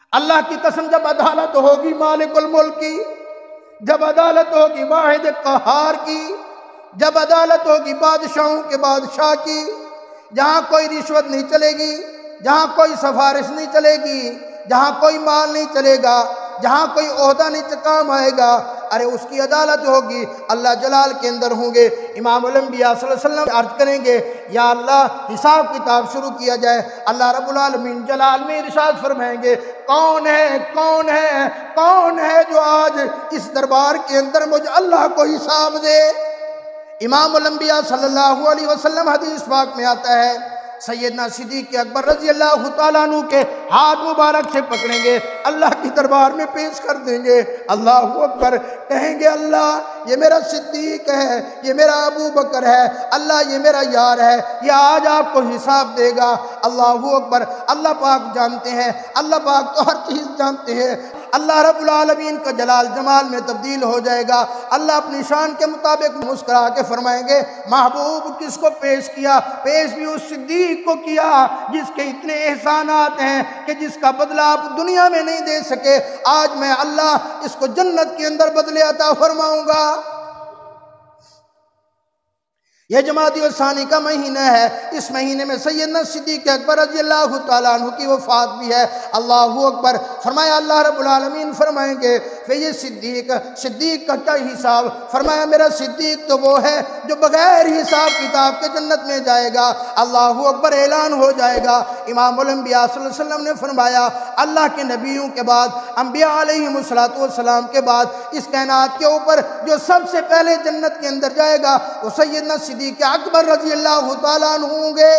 اللہ کی قسم جب عدالت ہوگی مالک الملک کی، جب عدالت ہوگی واحد قہار کی، جب عدالت ہوگی بادشاہوں کے بادشاہ کی، جہاں کوئی رشوت نہیں چلے گی، جہاں کوئی سفارش نہیں چلے گی، جہاں کوئی مال نہیں چلے گا، جہاں کوئی عہدہ نہیں کام آئے گا، ارے اس کی عدالت ہوگی، اللہ جلال کے اندر ہوں گے۔ امام الانبیاء صلی اللہ علیہ وسلم عرض کریں گے یا اللہ حساب کتاب شروع کیا جائے، اللہ رب العالمین جلال میں ارشاد فرمائیں گے کون ہے کون ہے کون ہے جو آج اس دربار کے اندر مجھ اللہ کو حساب دے۔ امام الانبیاء صلی اللہ علیہ وسلم حدیث پاک میں آتا ہے سیدنا صدیق اکبر رضی اللہ تعالیٰ عنہ کے ہاتھ مبارک سے پکڑیں گے، اللہ کی دربار میں پیش کر دیں گے، اللہ اکبر، کہیں گے اللہ یہ میرا صدیق ہے، یہ میرا ابو بکر ہے، اللہ یہ میرا یار ہے، یہ آج آپ کو حساب دے گا۔ اللہ اکبر، اللہ پاک جانتے ہیں، اللہ پاک تو ہر چیز جانتے ہیں، اللہ رب العالمین کا جلال جمال میں تبدیل ہو جائے گا۔ اللہ اپنی شان کے مطابق مسکرا کے فرمائیں گے محبوب کس کو پیش کیا؟ پیش بھی اس صدیق کو کیا جس کے اتنے احسانات ہیں کہ جس کا بدلہ آپ دنیا میں نہیں دے سکے، آج میں اللہ اس کو جنت کے اندر بدلے عطا فرماؤں گا۔ یہ جمادی الثانی کا مہینہ ہے، اس مہینے میں سیدنا صدیق اکبر رضی اللہ تعالیٰ عنہ کی وفات بھی ہے۔ اللہ اکبر، فرمایا اللہ رب العالمین فرمائیں گے پھر یہ صدیق کا کیا حساب؟ فرمایا میرا صدیق تو وہ ہے جو بغیر حساب کتاب کے جنت میں جائے گا۔ اللہ اکبر، اعلان ہو جائے گا۔ امام الانبیاء صلی اللہ علیہ وسلم نے فرمایا اللہ کے نبیوں کے بعد، انبیاء علیہم السلام کے بعد اس کائنات کے اوپر جو سب سے پہلے جنت کے اندر جائے گا وہ سیدنا صدیق اکبر رضی اللہ تعالیٰ عنہ ہوں گے۔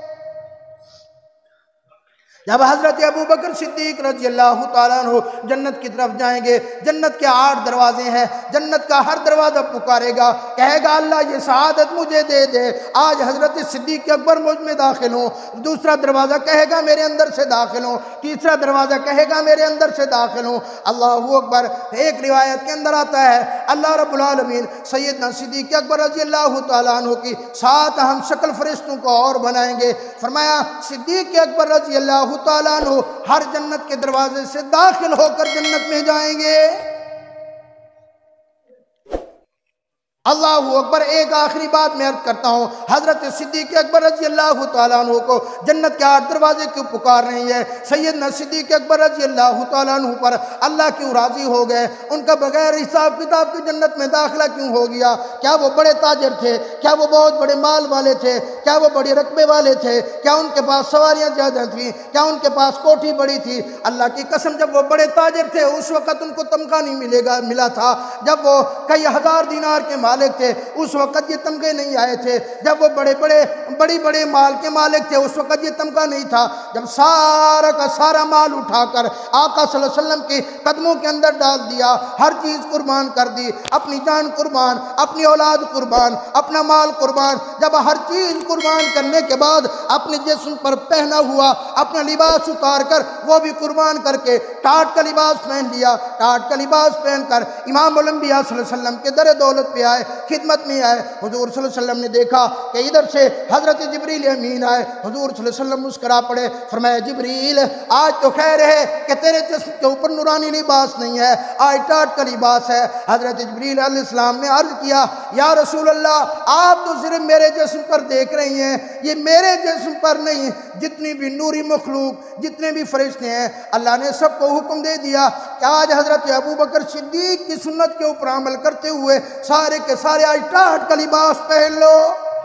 جب حضرت ابو بکر صدیق رضی اللہ تعالیٰ عنہ جنت کی طرف جائیں گے، جنت کے 8 دروازے ہیں، جنت کا ہر دروازہ پکارے گا، کہے گا اللہ یہ سعادت مجھے دے دے، آج حضرت صدیق اکبر مجھ میں داخل ہوں۔ دوسرا دروازہ کہے گا میرے اندر سے داخل ہوں، تیسرا دروازہ کہے گا میرے اندر سے داخل ہوں۔ اللہ اکبر، ایک روایت کے اندر آتا ہے اللہ رب العالمین سیدنا صدیق اکبر رضی اللہ تعالیٰ عنہ کی 7 ہم شکل فرشتوں کو اور بنائیں گے۔ فرمایا صدیق اکبر رضی اللہ تعالیٰ عنہ ہر جنت کے دروازے سے داخل ہو کر جنت میں جائیں گے۔ اللہ اکبر، ایک آخری بات میں عرض کرتا ہوں، حضرت صدیق اکبر رضی اللہ تعالیٰ عنہ کو جنت کے 8 دروازے کیوں پکار رہی ہے؟ سیدنا صدیق اکبر رضی اللہ تعالیٰ عنہ پر اللہ کیوں راضی ہو گئے؟ ان کا بغیر حساب کتاب کی جنت میں داخلہ کیوں ہو گیا؟ کیا وہ بڑے تاجر تھے؟ کیا وہ بہت بڑے مال والے تھے؟ کیا وہ بڑے رقبے والے تھے؟ کیا ان کے پاس سواریاں زیادہ تھیں؟ کیا ان کے پاس کوٹھی بڑی تھی؟ اللہ کی قسم، جب وہ بڑے تاجر تھے اس وقت ان کو تمغہ نہیں ملا تھا، جب وہ کئی ہزار دینار کے مالک تھے اس وقت یہ تمغے نہیں آئے تھے، جب وہ بڑے مال کے مالک تھے اس وقت یہ تمغہ نہیں تھا، جب سارا کا سارا مال اٹھا کر آقا صلی اللہ علیہ وسلم کے قدموں کے اندر ڈال دیا، ہر چیز قربان کر دی، اپنی جان قربان، اپنی اولاد قربان، اپنا مال قربان، جب ہر چیز قربان کرنے کے بعد اپنے جسم پر پہنا ہوا اپنا لباس اتار کر وہ بھی قربان کر کے ٹاٹ کا لباس پہن لیا، ٹاٹ کا لباس پہن کر امام الانبیاء صلی اللہ علیہ وسلم کے در دولت پہ آئے، خدمت میں آئے۔ حضور صلی اللہ علیہ وسلم نے دیکھا کہ ادھر سے حضرت جبریل امین آئے، حضور صلی اللہ علیہ وسلم مسکرا پڑے، فرمایا جبریل آج تو خیر ہے کہ تیرے جسم کے اوپر نورانی لباس نہیں ہے، آج ٹاٹ کا لباس ہے۔ حضرت جبریل علیہ السلام نے عرض کیا یا رسول اللہ آپ تو صرف میرے جسم پر دیکھ رہی ہیں، یہ میرے جسم پر نہیں، جتنی بھی نوری مخلوق، جتنے بھی فرشتے ہیں اللہ نے سب کو حکم دے دیا کہ آج حضرت ابو بکر صدیق کی سنت کے اوپر عمل کرتے ہوئے سارے کے سارے آج ٹاٹ کا لباس پہن لو۔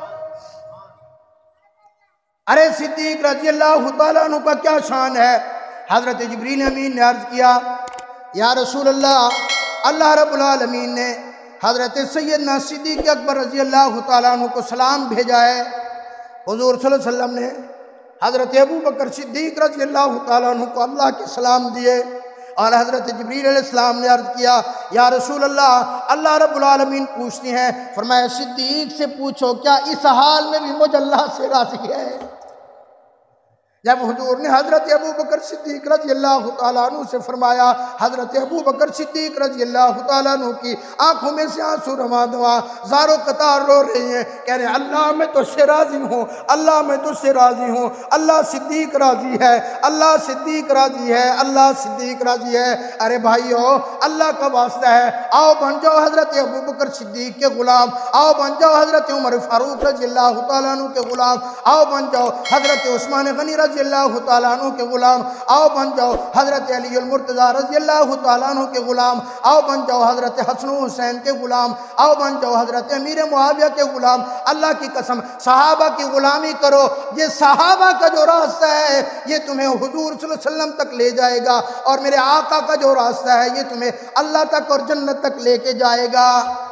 ارے صدیق رضی اللہ تعالیٰ عنہ کا کیا شان ہے؟ حضرت جبریل امین نے عرض کیا یا رسول اللہ، اللہ رب العالمین نے حضرت سیدنا صدیق اکبر رضی اللہ تعالیٰ عنہ کو سلام بھیجا ہے۔ حضور صلی اللہ علیہ وسلم نے حضرت ابو بکر صدیق رضی اللہ تعالیٰ عنہ کو اللہ کے سلام دیے، اور حضرت جبریل علیہ السلام نے عرض کیا یا رسول اللہ، اللہ رب العالمین پوچھتے ہیں، فرمایا صدیق سے پوچھو کیا اس حال میں بھی مجھ اللہ سے راضی ہے؟ جب حضور نے حضرت ابو بکر صدیق رضی اللہ تعالیٰ عنہ سے فرمایا، حضرت ابو بکر صدیق رضی اللہ تعالیٰ عنہ کی آنکھوں میں سے آنسو رواں دواں زاروں قطار رو رہی ہیں، کہہ رہے ہیں اللہ میں تو سے راضی ہوں، اللہ میں تو سے راضی ہوں، اللہ صدیق راضی ہے، اللہ صدیق راضی ہے، اللہ صدیق راضی ہے۔ ارے بھائیو، اللہ کا واسطہ ہے، آؤ بن جاؤ حضرت ابو بکر صدیق کے غلام، آؤ بن جاؤ حضرت عمر فاروق رضی اللہ تعالیٰ عنہ کے غلام، آؤ بن جاؤ حضرت عثمان غنی رضی اللہ تعالیٰ عنہ کے غلام، آؤ بن جاؤ حضرت علی المرتضیٰ رضی اللہ تعالیٰ عنہ کے غلام، آؤ بن جاؤ حضرت حسن و حسین کے غلام، آؤ بن جاؤ حضرت امیر معاویہ کے غلام۔ اللہ کی قسم صحابہ کی غلامی کرو، یہ صحابہ کا جو راستہ ہے یہ تمہیں حضور صلی اللہ علیہ وسلم تک لے جائے گا، اور میرے آقا کا جو راستہ ہے یہ تمہیں اللہ تک اور جنت تک لے کے جائے گا۔